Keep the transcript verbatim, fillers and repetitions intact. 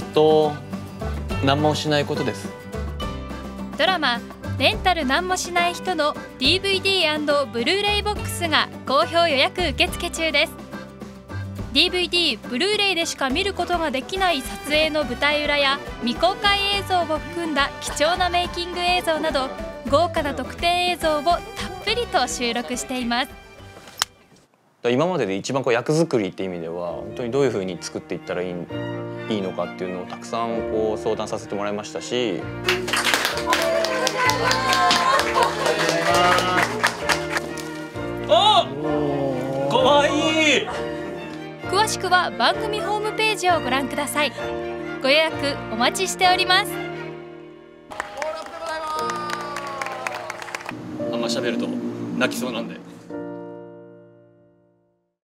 と何もしないことです。 ドラマ「レンタルなんもしない人」の ディーブイディー&ブルーレイボックスが好評予約受付中です。 ディーブイディー、ブルーレイでしか見ることができない撮影の舞台裏や未公開映像を含んだ貴重なメイキング映像など豪華な特典映像をたっぷりと収録しています。 今までで一番こう役作りっていう意味では本当にどういうふうに作っていったらいい、いいのかっていうのをたくさんこう相談させてもらいましたし。 あ、かわいい。 詳しくは番組ホームページをご覧ください。ご予約お待ちしております。 あんま喋ると泣きそうなんで。